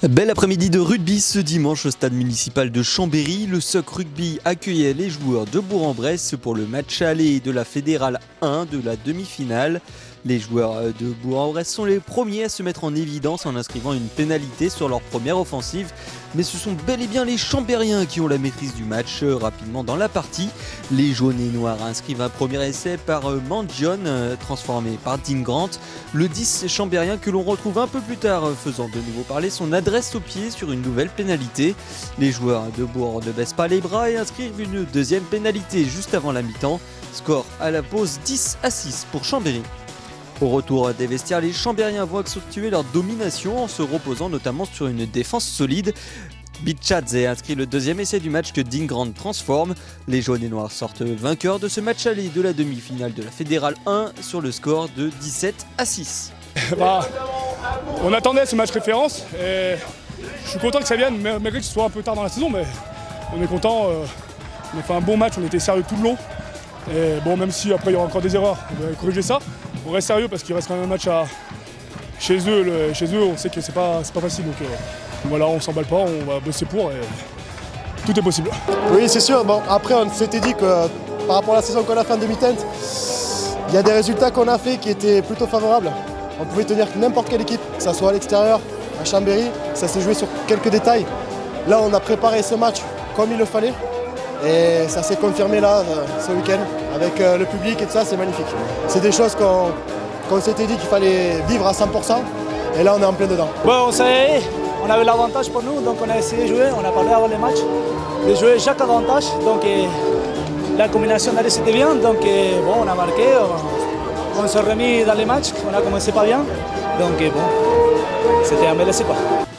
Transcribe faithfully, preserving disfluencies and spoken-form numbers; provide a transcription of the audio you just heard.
Bel après-midi de rugby ce dimanche au stade municipal de Chambéry. Le S O C Rugby accueillait les joueurs de Bourg-en-Bresse pour le match aller de la Fédérale un de la demi-finale. Les joueurs de Bourg-en-Bresse sont les premiers à se mettre en évidence en inscrivant une pénalité sur leur première offensive. Mais ce sont bel et bien les Chambériens qui ont la maîtrise du match rapidement dans la partie. Les jaunes et noirs inscrivent un premier essai par Mandion, transformé par Dean Grant. Le dix chambérien que l'on retrouve un peu plus tard faisant de nouveau parler son adresse au pied sur une nouvelle pénalité. Les joueurs de Bourg ne baissent pas les bras et inscrivent une deuxième pénalité juste avant la mi-temps. Score à la pause dix à six pour Chambéry. Au retour des vestiaires, les Chambériens vont accentuer leur domination en se reposant notamment sur une défense solide. Bichadze inscrit le deuxième essai du match que Dean Grant transforme. Les jaunes et noirs sortent vainqueurs de ce match aller de la demi-finale de la Fédérale un sur le score de dix-sept à six. Bah, on attendait ce match référence et je suis content que ça vienne, malgré que ce soit un peu tard dans la saison, mais on est content. Euh, on a fait un bon match, on était sérieux tout le long. Et bon, même si après il y aura encore des erreurs, on va corriger ça. On reste sérieux parce qu'il reste quand même un match à... chez eux. Le... Chez eux, on sait que c'est pas, c'est pas facile. Donc euh... voilà, on s'emballe pas, on va bosser pour et tout est possible. Oui, c'est sûr. Bon, après, on s'était dit que par rapport à la saison qu'on a fait en demi-teinte, il y a des résultats qu'on a fait qui étaient plutôt favorables. On pouvait tenir n'importe quelle équipe, que ce soit à l'extérieur, à Chambéry. Ça s'est joué sur quelques détails. Là, on a préparé ce match comme il le fallait. Et ça s'est confirmé là, ce week-end, avec le public et tout ça, c'est magnifique. C'est des choses qu'on qu'on s'était dit qu'il fallait vivre à cent pour cent. Et là, on est en plein dedans. Bon, on savait, on avait l'avantage pour nous, donc on a essayé de jouer. On a parlé avant le match, de jouer chaque avantage. Donc et, la combinaison d'aller c'était bien. Donc et, bon, on a marqué, on, on s'est remis dans les matchs. On a commencé pas bien. Donc et, bon, c'était un bel essai quoi.